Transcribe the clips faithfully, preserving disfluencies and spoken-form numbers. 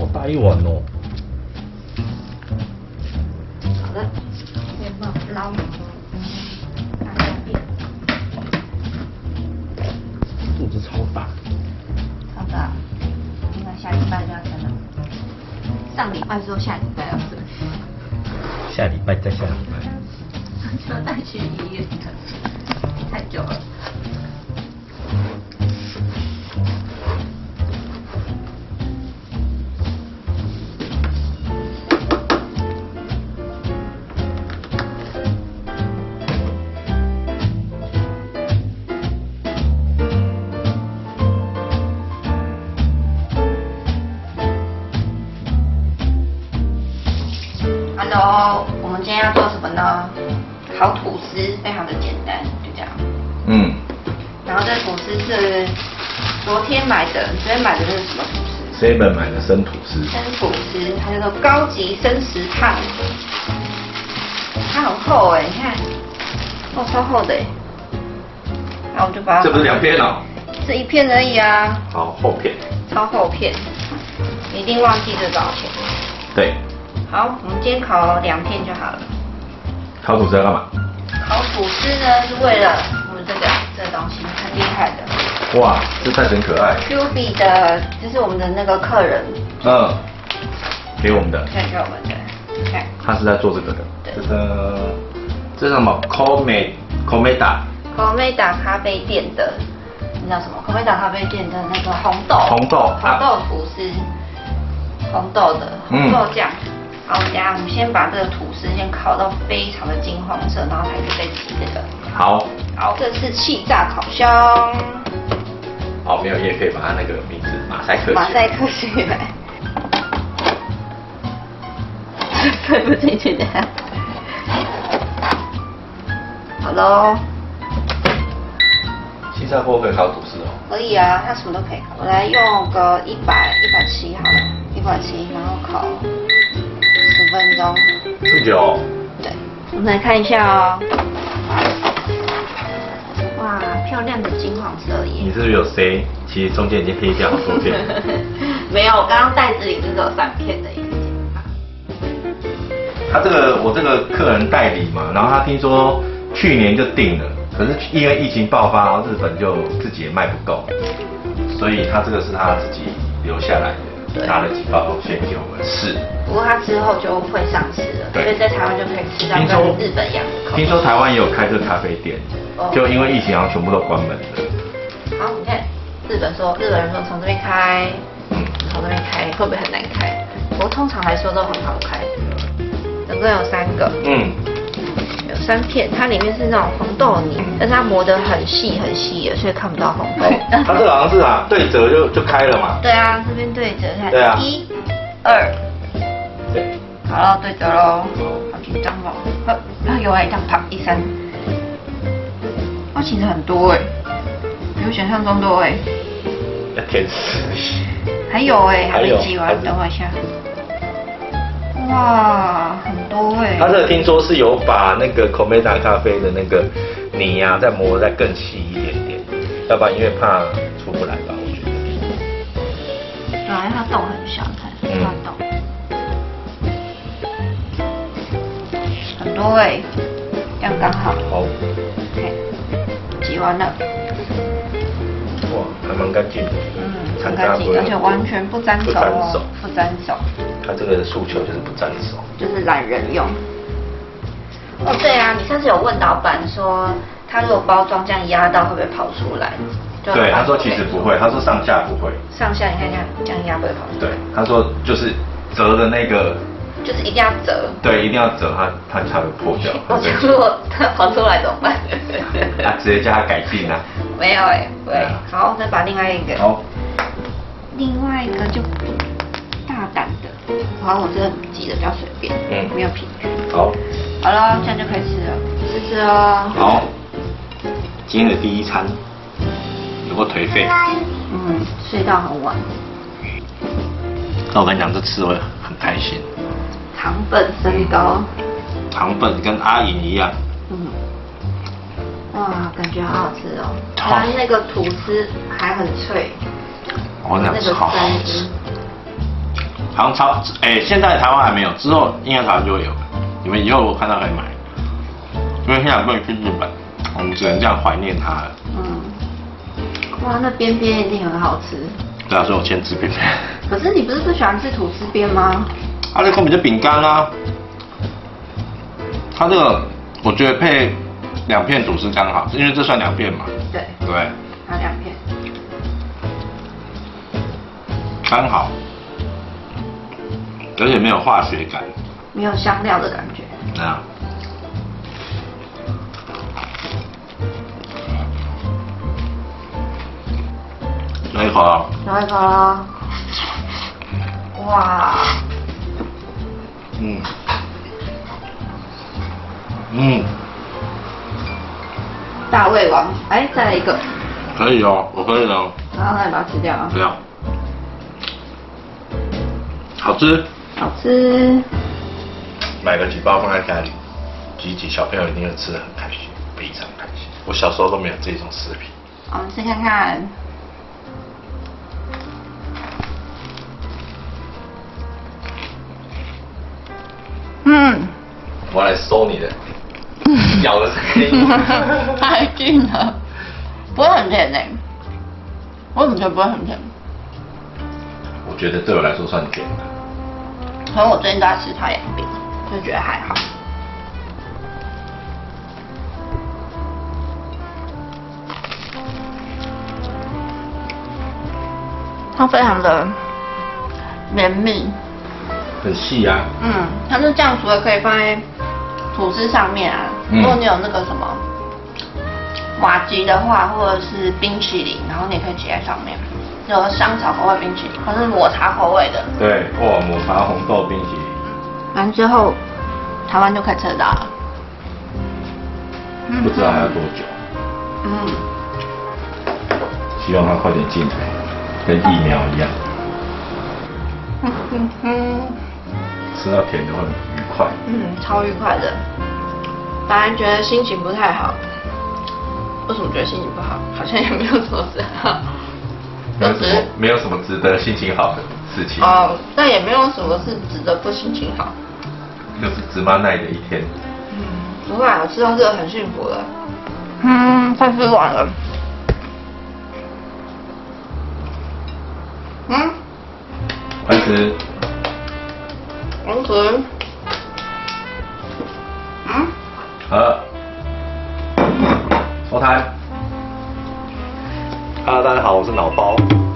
好大一碗哦。 好的，面包捞，拿两边。 肚子超大。 超大，应该下礼拜就要生了。上礼拜说下礼拜要生。 下礼拜再下礼拜。 就要带去医院的，太久了。Hello， 我们今天要做什么呢？烤吐司，非常的简单，就这样。 嗯。 然后这吐司是昨天买的，昨天买的这是什么吐司 ？seven 买的生吐司。 生吐司，它叫做高级生食烫。它很厚哎，你看，哦，超厚的哎。然后我就把它。 这不是两片哦？ 这一片而已啊。 好，厚片。 超厚片，你一定忘记这多少钱？ 对。 好，我们今天烤两片就好了。 烤吐司要干嘛？ 烤吐司呢是为了我们这个这个东西很厉害的。 哇，这袋子很可爱。 Q B 的，这是我们的那个客人。 嗯。给我们的。 看给我们的，看。 他是在做这个的。 对。 这个这是什么 ？Come Comeda。 Comeda 咖啡店的，你知道什么 ？Comeda 咖啡店的那个红豆。 红豆。 红豆吐司。红豆的红豆酱。嗯好，等下我们先把这个吐司先烤到非常的金黄色，然后才可以再吃这个。 好。 好，这是气炸烤箱。 哦，没有，也可以把它那个名字马赛克。 马赛克起来。对不进去的。好喽。 气炸锅可以烤吐司哦。 可以啊，它什么都可以烤。我来用个一百一百七好了，一百七，然后烤。十分钟， 这么久？ 对，我们来看一下哦。哇，漂亮的金黄色耶！ 你是不是有塞？其实中间已经黑掉好多片。 没有，我刚刚袋子里是只有三片的一个。 他这个我这个客人代理嘛，然后他听说去年就订了，可是因为疫情爆发，然后日本就自己也卖不够，所以他这个是他自己留下来的。拿了几包先给我们试， 不过它之后就会上市了，所以在台湾就可以吃到跟日本一样的口味。 听说台湾也有开这个咖啡店，哦、就因为疫情好像全部都关门了。 好，你看日本说，日本人说从这边开，嗯，从这边开会不会很难开？不过通常来说都很好开，总共有三个，嗯，有三片，它里面是那种红豆泥，但是它磨得很细很细的，所以看不到红豆。 它这个好像是啊，对折就就开了嘛。 对啊，这边对折看。 对啊。 一、二。对。好了，对折喽。好紧张哦。好，然后有哎，这样啪一声。哦，其实很多哎，比我想象中多哎。 要填死。 还有哎，还没挤完，等我一下。哇，很多哎。 他这个听说是有把那个 Comeda 咖啡的那个泥呀、啊，再磨得再更细一点点，要不然因为怕出不来吧，我觉得。 对啊，因为它洞很小，看它洞。很多哎、欸，这样刚好。 好。 OK， 挤完了。 哇，还蛮干净的。 嗯，很干净，而且完全不沾手哦，不沾手。 他这个诉求就是不沾手， 就是懒人用。哦，对啊，你上次有问老板说，他如果包装这样压到会不会跑出来？ 对，他说其实不会，他说上下不会。 上下你看看，这样压不会跑出来。 对，他说就是折的那个。 就是一定要折。对， 一定要折，它它才会破掉。 我如果它跑出来怎么办？ 啊，直接叫他改进啊。 没有哎，对，好，再把另外一个。 好。 另外一个就大胆的，好，我这个挤的比较随便，嗯，没有平均。 好。 好了，这样就可以吃了，试试哦。 好。今天的第一餐，有过颓废。 嗯，睡到很晚。 那我跟你讲，这吃会很开心。 糖粉升高。 糖粉跟阿银一样。 嗯。哇，感觉好好吃哦。它那个吐司还很脆。 我跟你讲，超好吃。 好像超哎、欸，现在台湾还没有，之后应该台湾就会有了。你们以后我看到可以买，因为现在不能去日本，我们只能这样怀念它了。 嗯。哇，那边边一定很好吃。 对啊，所以我先吃边边。 可是你不是不喜欢吃吐司边吗？ 它这根本就饼干啊。它这个我觉得配两片吐司刚好，因为这算两片嘛。 对。 对。 它两片。 刚好，而且没有化学感。 没有香料的感觉。 那样。来一口啊！ 来一口啦！哇！ 嗯。嗯。 大胃王，哎，再来一个。 可以哦，我可以哦。 然后再把它吃掉啊。 不要。好吃。 好吃。 买个几包放在家里，挤挤，小朋友一定会吃得很开心，非常开心。我小时候都没有这种食品。 我们试看看。嗯。 我要来收你的咬的声音。 太近了，不会很甜诶、欸。我怎么觉得不会很甜？ 我觉得对我来说算甜的。 可能我最近都在吃太阳饼，就觉得还好。它非常的绵密， 很细啊。 嗯，它是这样，除了可以放在吐司上面啊，嗯、如果你有那个什么瓦吉的话，或者是冰淇淋，然后你也可以挤在上面。有香草口味冰淇淋，它是抹茶口味的。 对，哇，抹茶红豆冰淇淋。 完之后，台湾就可以吃得到了。 不知道还要多久。 嗯。 希望它快点进来，跟疫苗一样。 嗯嗯嗯。 吃到甜的会很愉快。 嗯，超愉快的。本来觉得心情不太好，为什么觉得心情不好？好像也没有什么事好。 没有什么，没有什么值得心情好的事情。 哦，但也没有什么是值得不心情好。 就是芝麻奶的一天。 嗯，不会啊，我吃到这个很幸福了。嗯，快吃完了。嗯。 快吃。 好吃。嗯。 好。收摊。 Hello， 大家好，我是脑包。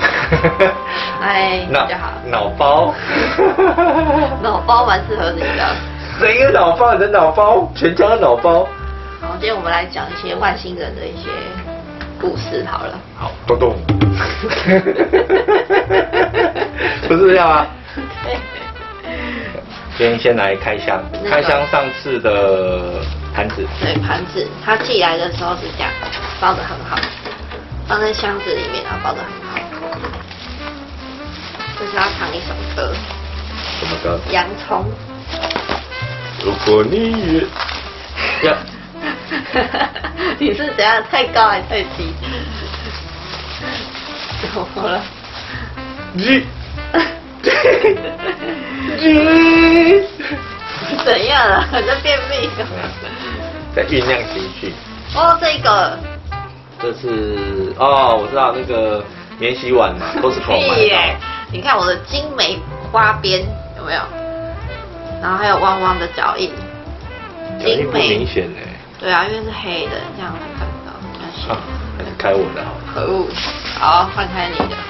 嗨，大家好。 脑包。 脑包蛮适合你的。 谁有脑包？你的脑包，全家的脑包。 好，今天我们来讲一些外星人的一些故事好了。 好，咚咚。不是这样啊。今天先来开箱，开箱上次的盘子。 对，盘子，它寄来的时候是这样，包得很好。放在箱子里面，然后包得很好。这是要唱一首歌。 什么歌？ 洋葱。 如果你也要， 你是怎样？太高还是太低？怎么了？ 你，你怎样了？在便秘？ 在酝酿情绪。 哦，这个。 这是哦，我知道那个免洗碗嘛，都是口买耶！你看我的精美花边有没有？然后还有汪汪的脚印， 脚印不明显呢。 对啊，因为是黑的，这样会看不到。 啊，还是开我的好。 可恶！好，换开你的。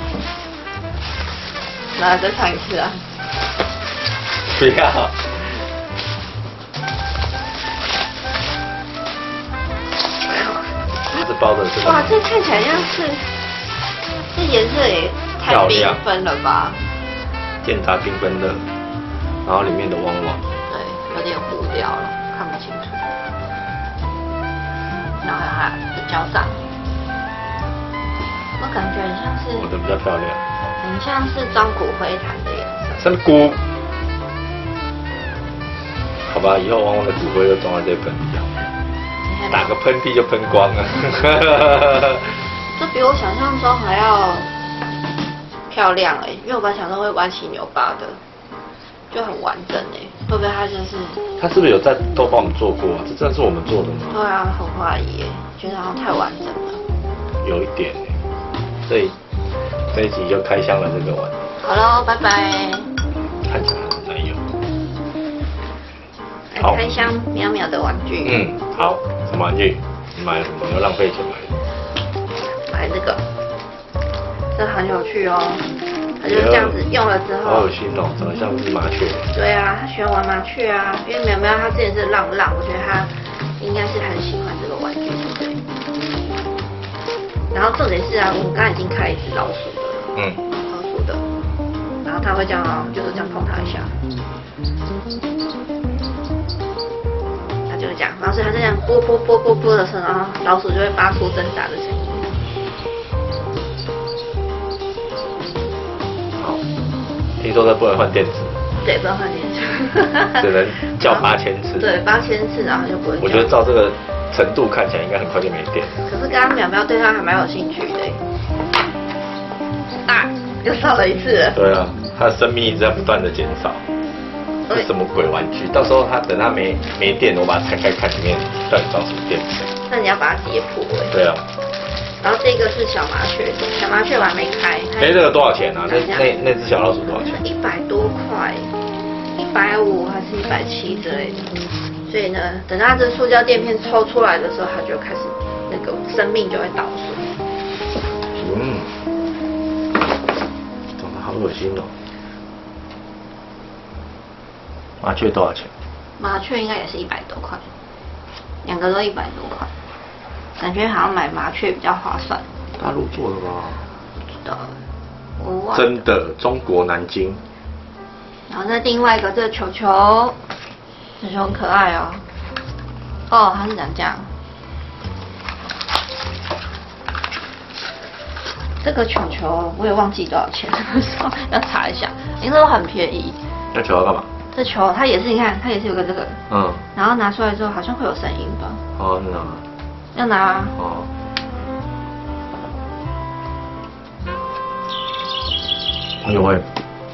那再唱一次啊！ 不要。这包的是哇，这看起来像是，这颜色也太缤纷了吧？ 健达缤纷乐，然后里面的汪汪， 对，有点糊掉了，看不清楚。然后还有胶上，我感觉很像是， 我的比较漂亮， 很像是装骨灰坛的颜色。 什么骨？好吧，以后汪汪的骨灰就装在这盆里好。打个喷嚏就喷光了。 这比我想象中还要漂亮哎、欸，因为我本来想说会歪七扭八的，就很完整哎、欸，会不会它就是？ 他是不是有在都帮我们做过啊？这真的是我们做的吗？ 对啊，很怀疑哎、欸，觉得好像太完整了。 有一点哎、欸，所以这一集就开箱了这个玩。 好喽，拜拜。 看起来很难有。 来开箱淼淼的玩具。 嗯，好，什么玩具？你买了什么？又浪费钱买的？ 买这个，这很有趣哦。它就是这样子用了之后， 好有心哦，长得像是麻雀。 对啊，他喜欢玩麻雀啊，因为淼淼他之前是浪浪，我觉得他应该是很喜欢这个玩具，对不对？然后重点是啊，我们刚才已经开了一只老鼠的了，嗯，老鼠的，然后他会这样啊，就是这样碰它一下，他就会这样，然后所以他这样啵啵啵啵啵的声，然后老鼠就会发出挣扎的声音。 听说这不能换电池， 对，不能换电池， 只能叫八千次。 对，八千次，然后就不会。 我觉得照这个程度看起来，应该很快就没电。 可是刚刚淼淼对他还蛮有兴趣的。啊，又少了一次了。 对啊，他的生命一直在不断的减少。这什么鬼玩具？到时候他等他没没电，我把它拆开看里面到底装什么电池。 那你要把它解剖哎。 对啊。 然后这个是小麻雀，小麻雀我还没开。 哎，这个多少钱啊？那那那只小老鼠多少钱？ 一百多块，一百五还是一百七之类的。所以呢，等它这塑胶垫片抽出来的时候，它就开始那个生命就会倒数。 嗯，长得好恶心哦。麻雀多少钱？ 麻雀应该也是一百多块，两个都一百多块。感觉好像买麻雀比较划算。 大陆做的吧？ 不知道，我忘了。 真的，中国南京。 然后再另外一个这个球球，球球很可爱哦。哦，它是长这样。这个球球我也忘记多少钱，要查一下，应该都很便宜。 那球要干嘛？ 这球它也是，你看它也是有个这个， 嗯，然后拿出来之后好像会有声音吧？ 哦，那。 要拿啊。 哦。哎呦喂！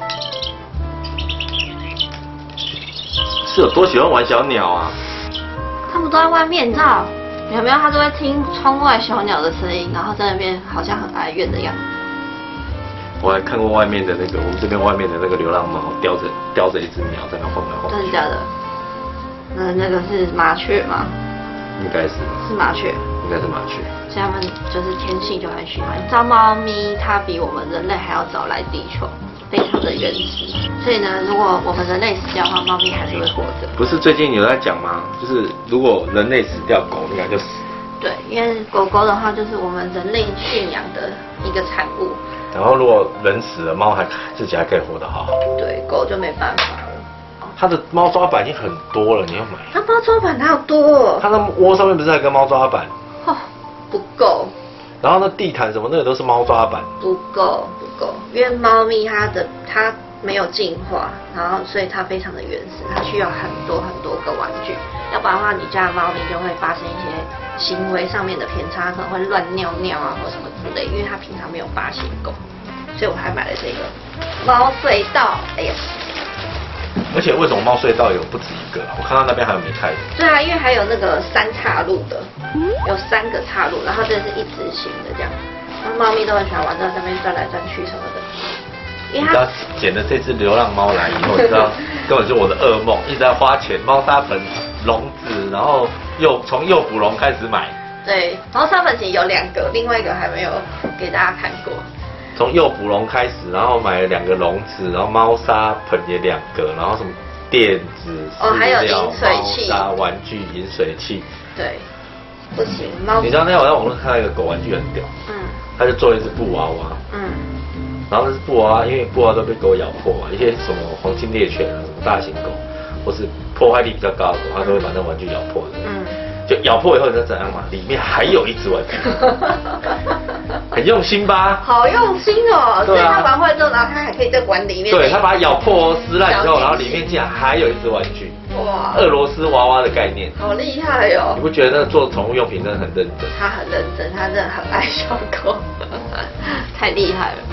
是有多喜欢玩小鸟啊？ 他们都在外面，你知道？有没有？他都会听窗外小鸟的声音，然后在那边好像很哀怨的样子。 我还看过外面的那个，我们这边外面的那个流浪猫，叼着叼着一只鸟在那晃来晃去。 真的假的？那那个是麻雀吗？ 应该是。 是麻雀。 应该是麻雀。 所以它们就是天性就很喜欢。你知道猫咪它比我们人类还要早来地球，非常的原始。所以呢，如果我们人类死掉的话，猫咪还是会活着。 不是最近有在讲吗？就是如果人类死掉，狗应该就死。 对，因为狗狗的话就是我们人类驯养的一个产物。 然后如果人死了，猫还自己还可以活得好好。 对，狗就没办法了。 它的猫抓板已经很多了，你要买。 它猫抓板哪有多？ 它的窝上面不是还有个猫抓板？ 哦，不够。 然后那地毯什么那个都是猫抓板。 不够，不够，因为猫咪它的它没有进化，然后所以它非常的原始，它需要很多很多个玩具，要不然的话，你家的猫咪就会发生一些行为上面的偏差，可能会乱尿尿啊或什么之类，因为它平常没有发现够，所以我还买了这个猫隧道。哎呀。 而且为什么猫隧道有不止一个啊？我看到那边还有没开的。 对啊，因为还有那个三岔路的，有三个岔路，然后这是一直行的这样。那猫咪都很喜欢玩，在那边转来转去什么的。 因为它捡了这只流浪猫来以后，你知道根本就我的噩梦，一直在花钱，猫砂盆、笼子，然后又从诱捕笼开始买。 对，猫砂盆其实有两个，另外一个还没有给大家看过。 从诱捕笼开始，然后买了两个笼子，然后猫砂盆也两个，然后什么垫子、 哦，还有饮水器、 猫砂玩具、饮水器。 对，不行，猫。 你知道那天我在网络看到一个狗玩具很屌，嗯，他就做了一只布娃娃，嗯，然后那只布娃娃，因为布娃娃都被狗咬破嘛，一些什么黄金猎犬啊，什么大型狗，或是破坏力比较高的狗，它都会把那玩具咬破的，嗯。就咬破以后你知道怎样吗？里面还有一只玩具，很用心吧？ 好用心哦！ 对啊， 所以它玩坏之后，然后它还可以在玩里面。 对，它把它咬破撕烂之后，然后里面竟然还有一只玩具。哇！俄罗斯娃娃的概念。 好厉害哦！ 你不觉得那个做宠物用品真的很认真？ 他很认真，他真的很爱小狗，太厉害了。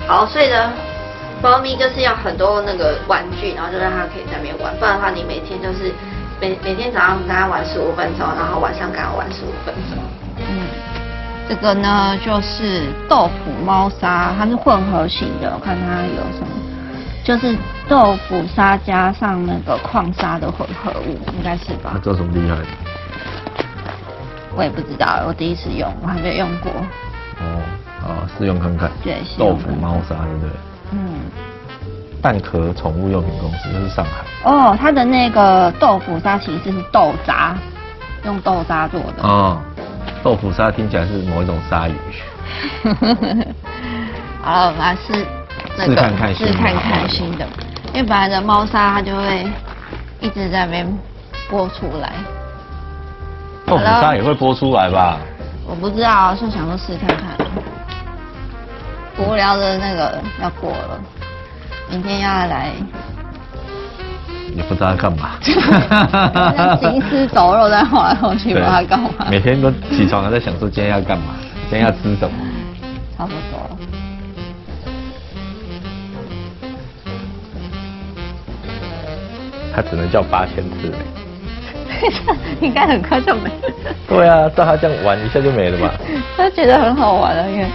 好，所以呢，猫咪就是要很多那个玩具，然后就让它可以在那边玩，不然的话，你每天就是每每天早上跟它玩十五分钟，然后晚上跟它玩十五分钟。嗯，这个呢就是豆腐猫砂，它是混合型的，我看它有什么，就是豆腐砂加上那个矿砂的混合物，应该是吧？ 它做什么厉害的？ 我也不知道，我第一次用，我还没有用过。 哦，好，试用看看。 对， 豆腐猫砂，对不对？嗯。蛋壳宠物用品公司，这是上海。 哦，它的那个豆腐砂其实是豆渣，用豆渣做的。 哦，豆腐砂听起来是某一种鲨鱼。 好了，我们来试那个， 试看看新的， 试看看新的，因为本来的猫砂它就会一直在那边播出来。 豆腐砂也会播出来吧？ 我不知道，就想说试看看。无聊的那个要过了，明天要来。 也不知道要干嘛。 行尸走肉在晃来晃去，不知道要干嘛。 每天都起床还在想说今天要干嘛，今天要吃什么。 差不多。 它只能叫八千次嘞。 应该很快就没了。 对啊，照他这样玩一下就没了吧？ 他觉得很好玩了，因为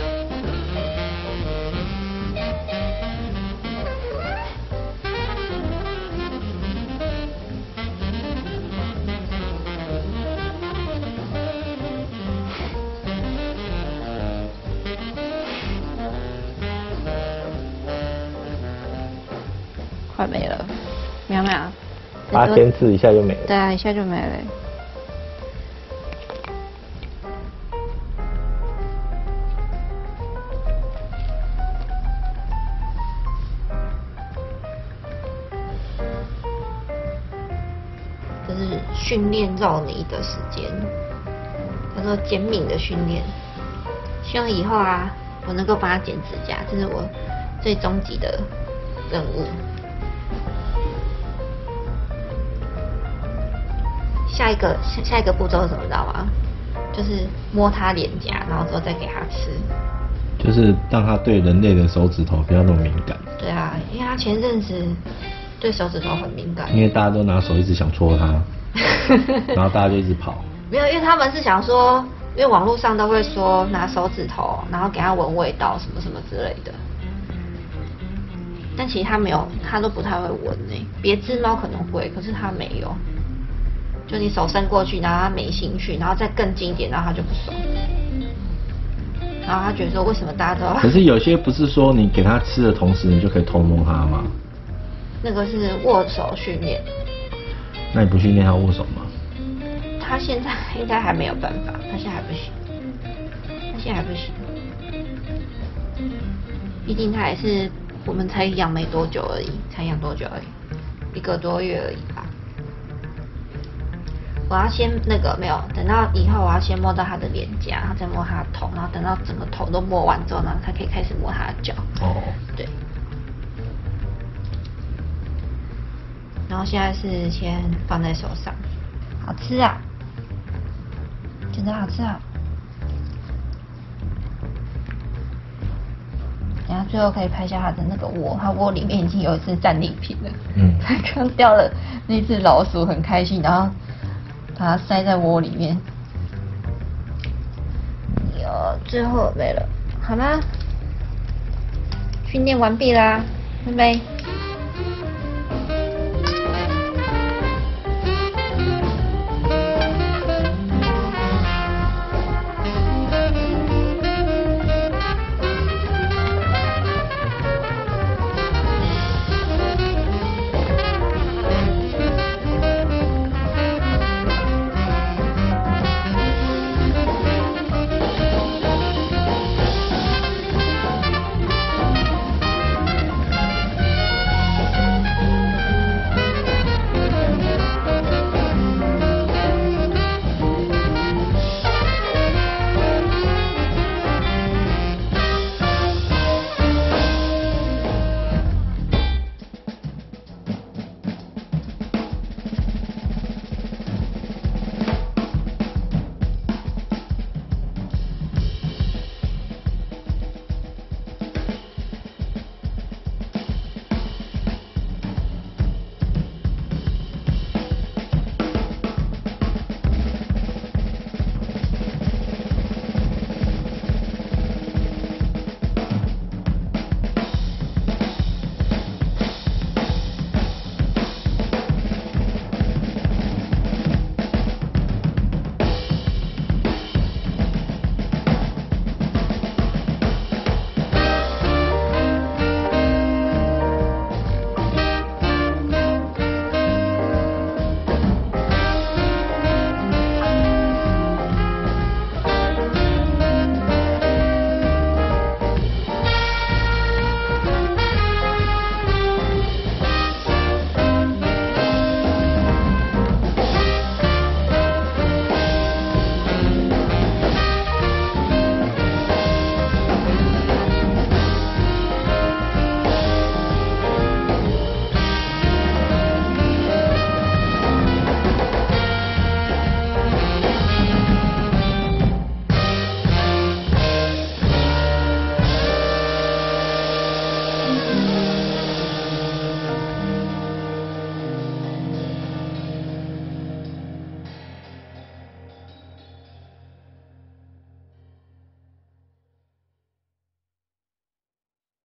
快没了，喵喵。 八千次一下就没了。 对啊，一下就没了。这是训练肉泥的时间，叫做减敏的训练。希望以后啊，我能够帮它剪指甲，这是我最终极的任务。下一个下下一个步骤是什么，知道吗？就是摸它脸颊，然后之后再给它吃。 就是让它对人类的手指头不要那么敏感。 对啊，因为它前阵子对手指头很敏感。 因为大家都拿手一直想戳它，然后大家就一直跑。 没有，因为他们是想说，因为网络上都会说拿手指头，然后给它闻味道什么什么之类的。但其实它没有，它都不太会闻诶。别只猫可能会，可是它没有。就你手伸过去，然后它没兴趣，然后再更近一点，然后它就不爽。然后他觉得说，为什么大家都要？ 可是有些不是说你给它吃的同时，你就可以偷摸它吗？ 那个是握手训练。 那你不训练它握手吗？ 他现在应该还没有办法，他现在还不行，他现在还不行。毕竟他也是我们才养没多久而已，才养多久而已，一个多月而已吧。我要先那个没有，等到以后我要先摸到他的脸颊，然后再摸他的头，然后等到整个头都摸完之后呢，才可以开始摸他的脚。哦。对。然后现在是先放在手上，好吃啊，真的好吃啊。等下最后可以拍下它的那个窝，它窝里面已经有一只战利品了。嗯。它刚掉了那只老鼠，很开心，然后把它塞在窝里面。有，最后没了，好啦，训练完毕啦，拜拜。